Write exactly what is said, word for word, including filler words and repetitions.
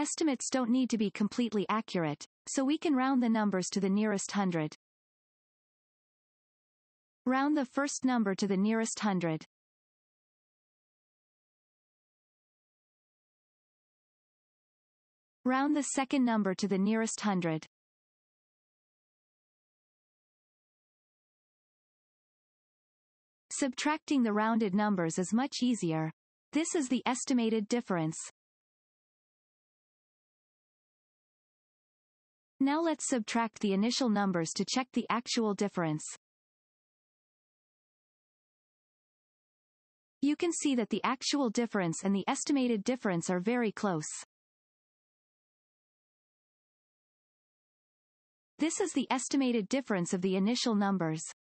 Estimates don't need to be completely accurate, so we can round the numbers to the nearest hundred. Round the first number to the nearest hundred. Round the second number to the nearest hundred. Subtracting the rounded numbers is much easier. This is the estimated difference. Now let's subtract the initial numbers to check the actual difference. You can see that the actual difference and the estimated difference are very close. This is the estimated difference of the initial numbers.